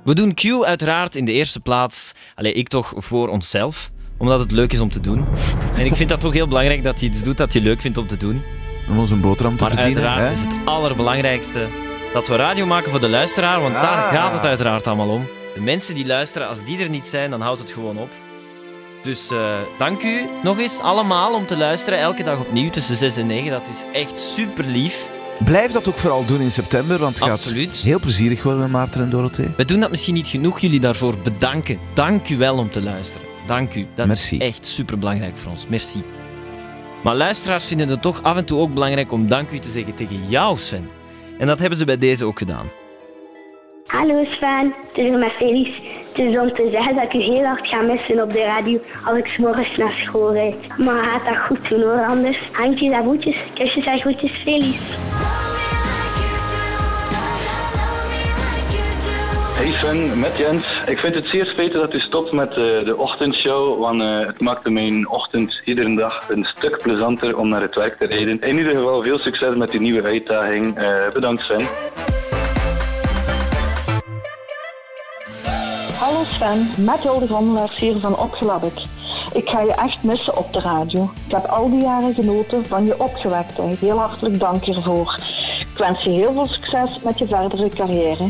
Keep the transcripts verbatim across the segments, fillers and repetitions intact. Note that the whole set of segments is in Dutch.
We doen Q uiteraard in de eerste plaats, allee, ik toch voor onszelf, omdat het leuk is om te doen. En ik vind dat toch heel belangrijk dat je iets doet dat je leuk vindt om te doen. Om ons een boterham te maar verdienen. Maar uiteraard hè? is het allerbelangrijkste dat we radio maken voor de luisteraar, want Ah. daar gaat het uiteraard allemaal om. De mensen die luisteren, als die er niet zijn, dan houdt het gewoon op. Dus uh, dank u nog eens allemaal om te luisteren, elke dag opnieuw tussen zes en negen. Dat is echt super lief. Blijf dat ook vooral doen in september, want het Absoluut. gaat heel plezierig worden met Maarten en Dorothee. We doen dat misschien niet genoeg, jullie daarvoor bedanken. Dank u wel om te luisteren. Dank u. Dat Merci. is echt superbelangrijk voor ons. Merci. Maar luisteraars vinden het toch af en toe ook belangrijk om dank u te zeggen tegen jou, Sven. En dat hebben ze bij deze ook gedaan. Hallo Sven, het is met Felice. Het is om te zeggen dat ik u heel hard ga missen op de radio als ik 's morgens naar school rijd. Maar gaat dat goed doen hoor, anders. Handjes en voetjes, kusjes en groetjes, Felice. Hey Sven, met Jens. Ik vind het zeer spijtig dat u stopt met uh, de ochtendshow, want uh, het maakte mijn ochtend iedere dag een stuk plezanter om naar het werk te rijden. In ieder geval veel succes met die nieuwe uitdaging. Uh, bedankt Sven. Hallo Sven, met jou de wandelaars hier van Opgelabbek. Ik ga je echt missen op de radio. Ik heb al die jaren genoten van je opgewektheid. Heel hartelijk dank hiervoor. Ik wens je heel veel succes met je verdere carrière.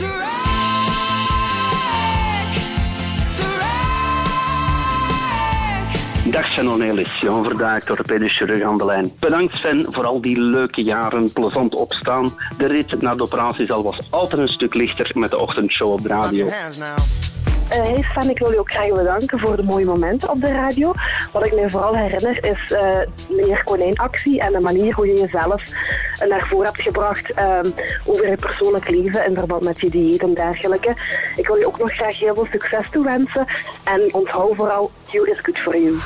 Dag Sven Ornelis, Jan Verdaak, orthopedisch chirurg aan de lijn. Bedankt Sven voor al die leuke jaren, plezant opstaan. De rit naar de operatiezal was altijd een stuk lichter met de ochtendshow op de radio. Uh, hey Sven, ik wil je ook graag bedanken voor de mooie momenten op de radio. Wat ik me vooral herinner is uh, meneer Konijn-actie en de manier hoe je jezelf uh, naar voren hebt gebracht uh, over je persoonlijk leven in verband met je dieet en dergelijke. Ik wil je ook nog graag heel veel succes toewensen en onthoud vooral, you is good for you.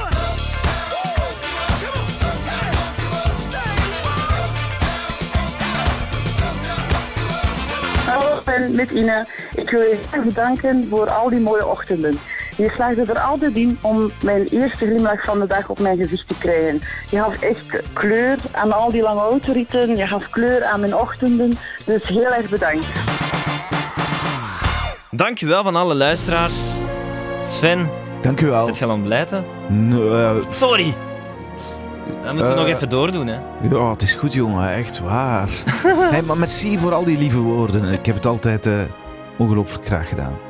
Hallo, Sven, met Ine. Ik wil je graag bedanken voor al die mooie ochtenden. Je slaagde er altijd in om mijn eerste glimlach van de dag op mijn gezicht te krijgen. Je gaf echt kleur aan al die lange autoritten, je gaf kleur aan mijn ochtenden. Dus heel erg bedankt. Dankjewel van alle luisteraars. Sven, Dank u wel. het gaat aan blijten. No, uh, Sorry. Dat moeten we Uh, nog even doordoen, hè. ja, het is goed, jongen. Echt waar. Hey, maar merci voor al die lieve woorden. Ik heb het altijd uh, ongelooflijk graag gedaan.